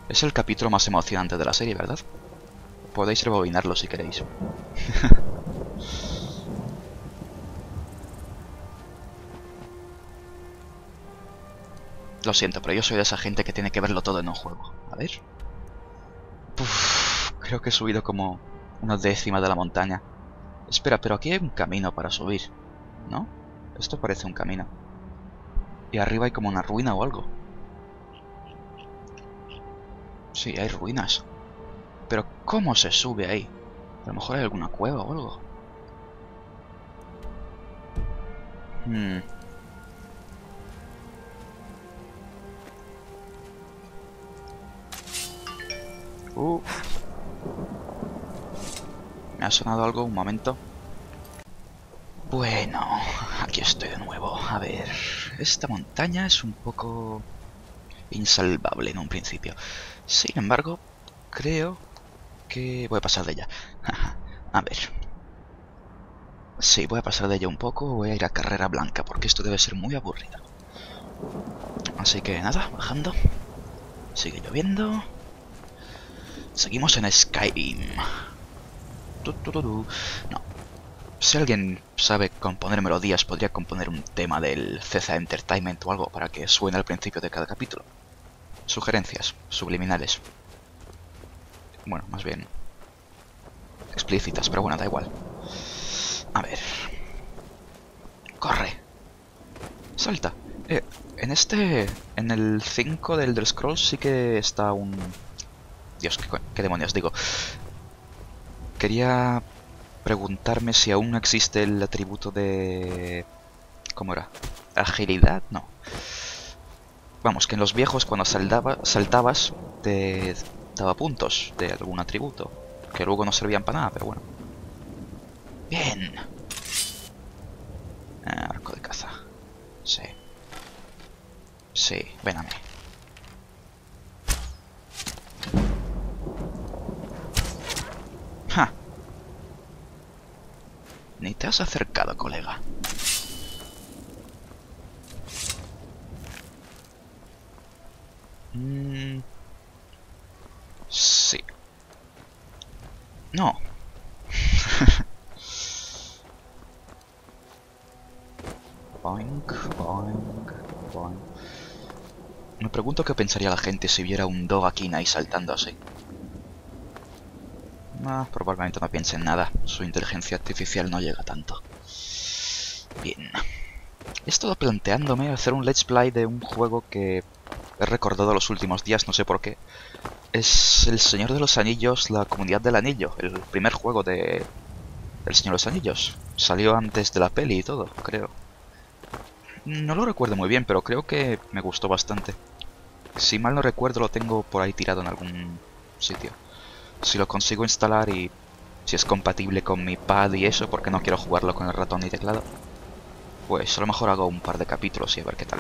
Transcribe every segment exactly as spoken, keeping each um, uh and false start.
Es el capítulo más emocionante de la serie, ¿verdad? Podéis rebobinarlo si queréis. Lo siento, pero yo soy de esa gente que tiene que verlo todo en un juego. A ver. Uf, creo que he subido como una décima de la montaña. Espera, pero aquí hay un camino para subir, ¿no? Esto parece un camino. Y arriba hay como una ruina o algo. Sí, hay ruinas. Pero ¿cómo se sube ahí? A lo mejor hay alguna cueva o algo. Hmm. Uh. ¿Me ha sonado algo? Un momento. Bueno, aquí estoy de nuevo. A ver, esta montaña es un poco insalvable en un principio. Sin embargo, creo que voy a pasar de ella. A ver. Sí, voy a pasar de ella un poco. Voy a ir a carrera blanca porque esto debe ser muy aburrido. Así que nada, bajando. Sigue lloviendo. Seguimos en Skyrim. Tu, tu, tu, tu. No. Si alguien sabe componer melodías, podría componer un tema del C Z Entertainment o algo para que suene al principio de cada capítulo. Sugerencias subliminales. Bueno, más bien explícitas, pero bueno, da igual. A ver. Corre. Salta. Eh, en este... En el cinco del Elder Scrolls sí que está un... Dios, ¿qué, qué demonios digo? Quería preguntarme si aún existe el atributo de... ¿Cómo era? ¿Agilidad? No. Vamos, que en los viejos cuando saltaba, saltabas te daba puntos de algún atributo. Que luego no servían para nada, pero bueno. Bien. Arco de caza. Sí. Sí, ven a mí. ¡Ja! Ni te has acercado, colega. Mm. Sí. No. Boink, boink, boink. Me pregunto qué pensaría la gente si viera un Dogakina ahí saltando así. Ah, probablemente no piense en nada. Su inteligencia artificial no llega tanto. Bien. He estado planteándome hacer un let's play de un juego que he recordado los últimos días, no sé por qué. Es El Señor de los Anillos, la Comunidad del Anillo. El primer juego de... El Señor de los Anillos. Salió antes de la peli y todo, creo. No lo recuerdo muy bien, pero creo que me gustó bastante. Si mal no recuerdo, lo tengo por ahí tirado en algún sitio. Si lo consigo instalar y si es compatible con mi pad y eso, porque no quiero jugarlo con el ratón y teclado, pues a lo mejor hago un par de capítulos y a ver qué tal.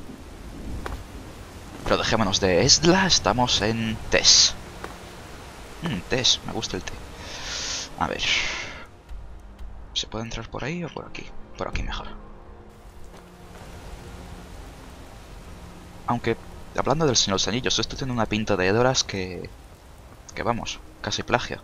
Pero dejémonos de Esdla, estamos en Tess. Mmm, Tess, me gusta el té. A ver. ¿Se puede entrar por ahí o por aquí? Por aquí mejor. Aunque, hablando del Señor de los Anillos, esto tiene una pinta de Edoras que... Que vamos, casi plagio.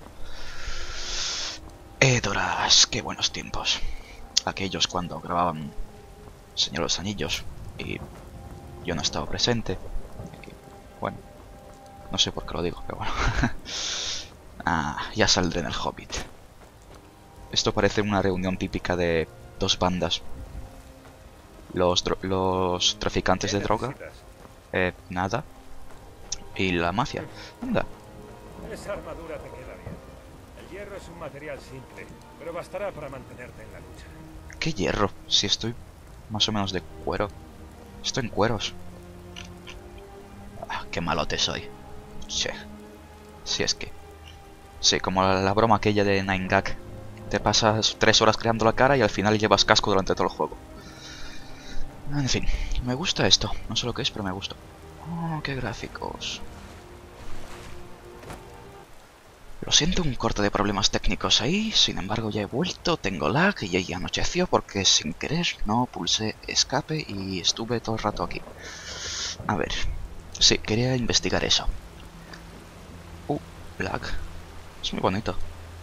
Edoras, qué buenos tiempos. Aquellos cuando grababan Señor de los Anillos y yo no estaba presente. Y, bueno, no sé por qué lo digo, pero bueno. Ah, ya saldré en el Hobbit. Esto parece una reunión típica de dos bandas. Los, los traficantes de droga. Eh, nada. Y la mafia. Anda. Esa armadura te queda bien. El hierro es un material simple, pero bastará para mantenerte en la lucha. ¿Qué hierro? Si estoy más o menos de cuero. Estoy en cueros. Ah, qué malote soy. Che. Si es que... Sí, como la, la broma aquella de Nine Gag. Te pasas tres horas creando la cara y al final llevas casco durante todo el juego. En fin, me gusta esto. No sé lo que es, pero me gusta. Oh, qué gráficos. Lo siento, un corte de problemas técnicos ahí. Sin embargo, ya he vuelto, tengo lag y ya anocheció porque sin querer no pulsé escape y estuve todo el rato aquí. A ver. Sí, quería investigar eso. Black. Es muy bonito.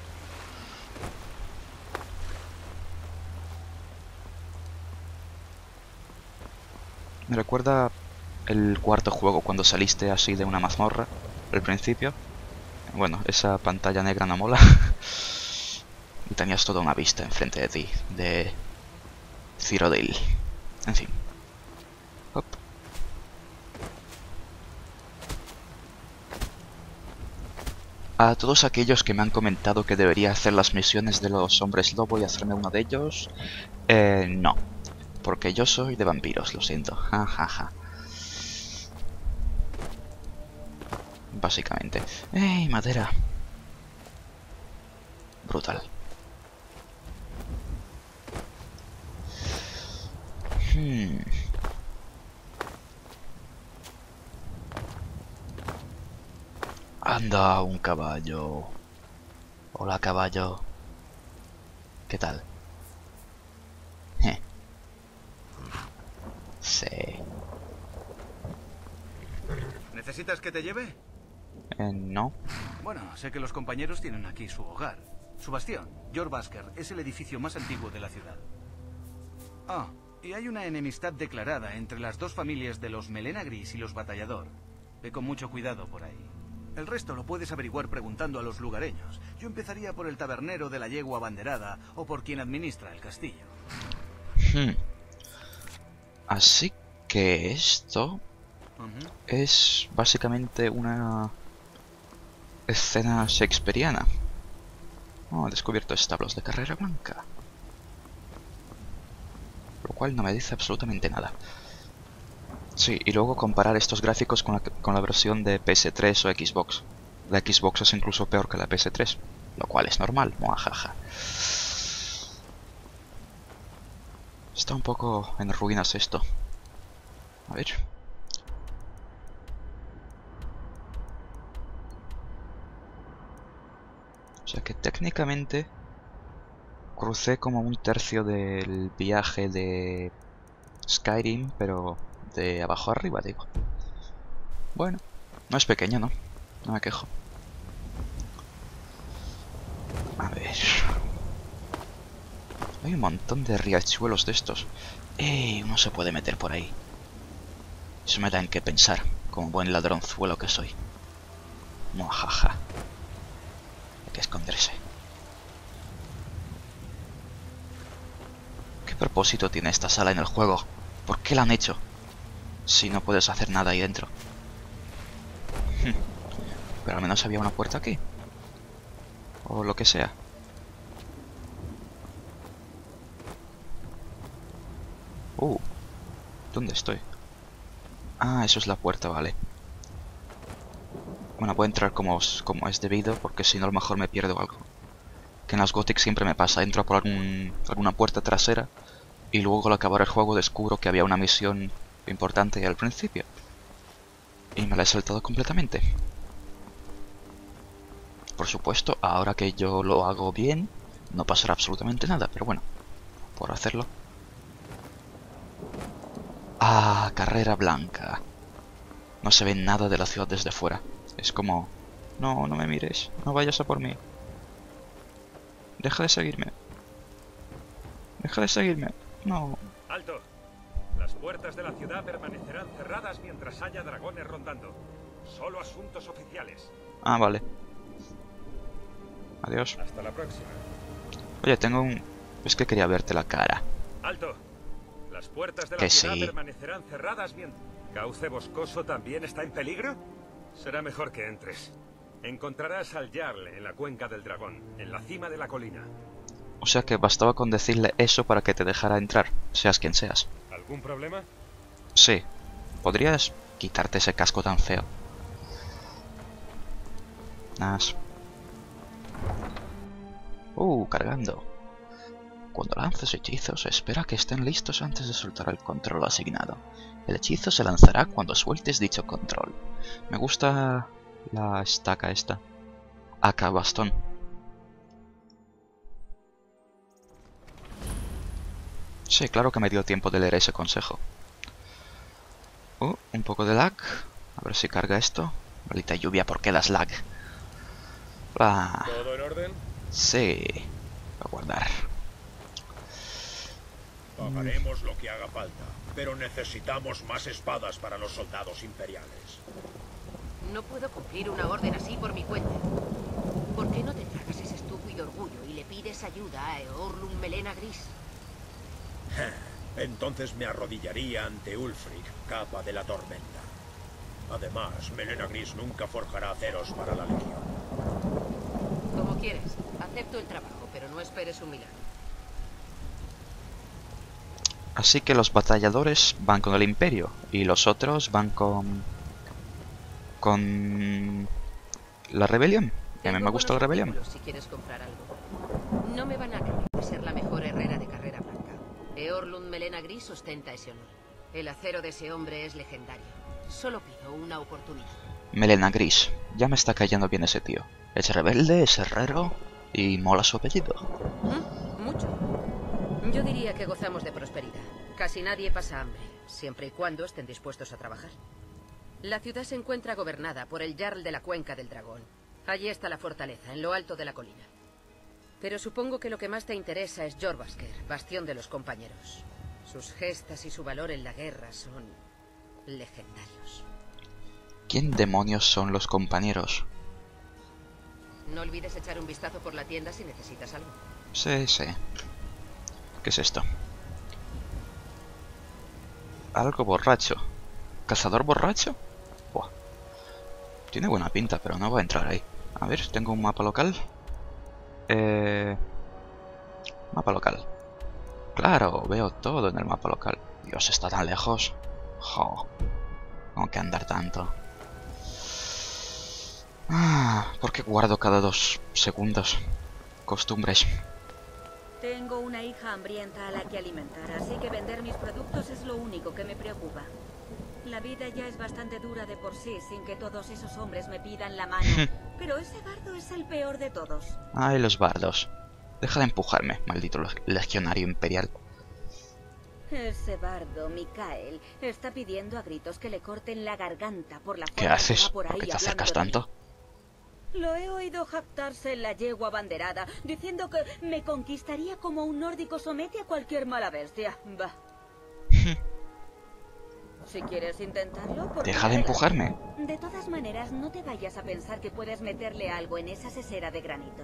Me recuerda el cuarto juego cuando saliste así de una mazmorra al principio. Bueno, esa pantalla negra no mola. Y tenías toda una vista enfrente de ti, de Cyrodiil. En fin. Hop. A todos aquellos que me han comentado que debería hacer las misiones de los hombres lobo y hacerme uno de ellos, eh, no. Porque yo soy de vampiros, lo siento. Ja, ja, ja. Básicamente. ¡Ey, madera! Brutal. Hmm. Anda, un caballo. Hola, caballo. ¿Qué tal? Eh. Sí. ¿Necesitas que te lleve? Eh, no. Bueno, sé que los compañeros tienen aquí su hogar. Su bastión, Jorrvaskr, es el edificio más antiguo de la ciudad. Ah, y hay una enemistad declarada entre las dos familias de los Melena Gris y los Batallador. Ve con mucho cuidado por ahí. El resto lo puedes averiguar preguntando a los lugareños. Yo empezaría por el tabernero de la yegua abanderada o por quien administra el castillo. Hmm. Así que esto Uh-huh. es básicamente una escena shakespeariana. Oh, he descubierto establos de carrera blanca. Lo cual no me dice absolutamente nada. Sí, y luego comparar estos gráficos con la, con la versión de P S tres o Xbox. La Xbox es incluso peor que la P S tres, lo cual es normal, moajaja. Está un poco en ruinas esto. A ver. O sea que técnicamente crucé como un tercio del viaje de Skyrim, pero de abajo arriba, digo. Bueno, no es pequeño, ¿no? No me quejo. A ver... Hay un montón de riachuelos de estos. ¡Ey! Uno se puede meter por ahí. Eso me da en qué pensar, como buen ladronzuelo que soy. Muajaja. Hay que esconderse. ¿Qué propósito tiene esta sala en el juego? ¿Por qué la han hecho? Si no puedes hacer nada ahí dentro. Pero al menos había una puerta aquí. O lo que sea. Uh, ¿dónde estoy? Ah, eso es la puerta, vale. Bueno, voy a entrar como, como es debido, porque si no a lo mejor me pierdo algo. Que en las Gothic siempre me pasa, entro por algún, alguna puerta trasera y luego al acabar el juego descubro que había una misión importante al principio. Y me la he saltado completamente. Por supuesto, ahora que yo lo hago bien, no pasará absolutamente nada, pero bueno, por hacerlo. Ah, carrera blanca. No se ve nada de la ciudad desde fuera. Es como... No, no me mires, no vayas a por mí. Deja de seguirme. Deja de seguirme. No. ¡Alto! Las puertas de la ciudad permanecerán cerradas mientras haya dragones rondando. Solo asuntos oficiales. Ah, vale. Adiós. Hasta la próxima. Oye, tengo un... Es que quería verte la cara. ¡Alto! Las puertas de la Que ciudad sí. permanecerán cerradas mientras... ¿Cauce Boscoso también está en peligro? Será mejor que entres. Encontrarás al Jarl en la cuenca del dragón, en la cima de la colina. O sea que bastaba con decirle eso para que te dejara entrar, seas quien seas. ¿Algún problema? Sí. ¿Podrías quitarte ese casco tan feo? Nas. Uh, cargando. Cuando lances hechizos, espera que estén listos antes de soltar el control asignado. El hechizo se lanzará cuando sueltes dicho control. Me gusta la estaca esta. Acá, bastón. Sí, claro que me dio tiempo de leer ese consejo. Uh, un poco de lag. A ver si carga esto. Maldita lluvia, ¿por qué das lag? Opa. ¿Todo en orden? Sí. Voy a guardar. Pagaremos lo que haga falta, pero necesitamos más espadas para los soldados imperiales. No puedo cumplir una orden así por mi cuenta. ¿Por qué no te tragas ese estúpido orgullo y le pides ayuda a Eorlund Melena Gris? Entonces me arrodillaría ante Ulfric, capa de la tormenta. Además, Melena Gris nunca forjará aceros para la Legión. Como quieres. Acepto el trabajo, pero no esperes un milagro. Así que los batalladores van con el Imperio y los otros van con... con... la rebelión. Que a mí Tengo me gusta la buenos rebelión. artículos si quieres comprar algo. No me van a creer de ser la mejor herrera de carrera blanca. Eorlund Melena Gris ostenta ese honor. El acero de ese hombre es legendario. Solo pido una oportunidad. Melena Gris. Ya me está cayendo bien ese tío. Es rebelde, es herrero y mola su apellido. ¿Mm? Mucho. Yo diría que gozamos de prosperidad. Casi nadie pasa hambre, siempre y cuando estén dispuestos a trabajar. La ciudad se encuentra gobernada por el Jarl de la Cuenca del Dragón. Allí está la fortaleza, en lo alto de la colina. Pero supongo que lo que más te interesa es Jorbasker, bastión de los compañeros. Sus gestas y su valor en la guerra son legendarios. ¿Quién demonios son los compañeros? No olvides echar un vistazo por la tienda si necesitas algo. Sí, sí. ¿Qué es esto? Algo borracho. ¿Cazador borracho? Buah. Tiene buena pinta, pero no voy a entrar ahí. A ver, tengo un mapa local. Eh... Mapa local. Claro, veo todo en el mapa local. Dios, está tan lejos. Jo. Tengo que andar tanto. Ah, ¿por qué guardo cada dos segundos? Costumbres. Tengo una hija hambrienta a la que alimentar, así que vender mis productos es lo único que me preocupa. La vida ya es bastante dura de por sí, sin que todos esos hombres me pidan la mano. Pero ese bardo es el peor de todos. Ay, los bardos. Deja de empujarme, maldito legionario imperial. Ese bardo, Mikael, está pidiendo a gritos que le corten la garganta por la ¿Qué forma haces? que va por ¿Por ahí qué te hablando acercas de mí. tanto? Lo he oído jactarse en la yegua banderada, diciendo que me conquistaría como un nórdico somete a cualquier mala bestia. Va. Si quieres intentarlo, ¿por qué Deja de no? empujarme. De todas maneras, no te vayas a pensar que puedes meterle algo en esa sesera de granito.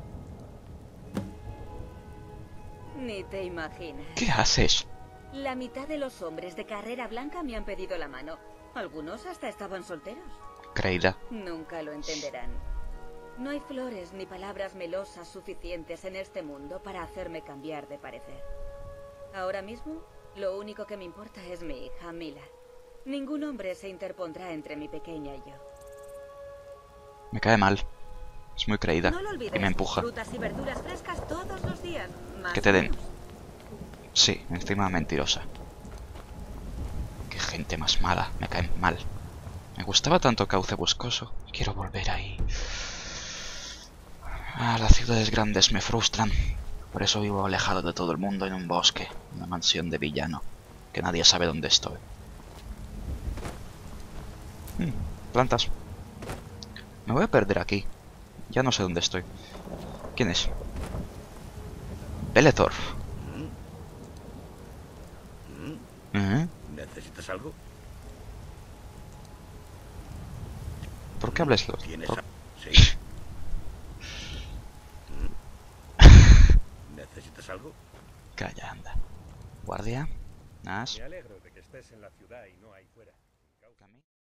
Ni te imaginas. ¿Qué haces? La mitad de los hombres de carrera blanca me han pedido la mano. Algunos hasta estaban solteros. Creída. Nunca lo entenderán. No hay flores ni palabras melosas suficientes en este mundo para hacerme cambiar de parecer. Ahora mismo, lo único que me importa es mi hija, Mila. Ningún hombre se interpondrá entre mi pequeña y yo. Me cae mal. Es muy creída. No lo olvides, Y me empuja. frutas y verduras frescas todos los días. Más Que te o den. menos. Sí, encima mentirosa. Qué gente más mala. Me cae mal. Me gustaba tanto Cauce Boscoso. Quiero volver ahí. Ah, las ciudades grandes me frustran. Por eso vivo alejado de todo el mundo en un bosque. Una mansión de villano. Que nadie sabe dónde estoy. Hmm, plantas. Me voy a perder aquí. Ya no sé dónde estoy. ¿Quién es? Belethor. ¿Eh? ¿Necesitas algo? ¿Por qué hablas los? ¿Tienes por- a... Sí. ¿Necesitas algo? Calla, anda. Guardia. Nas. Me alegro de que estés en la ciudad y no ahí fuera.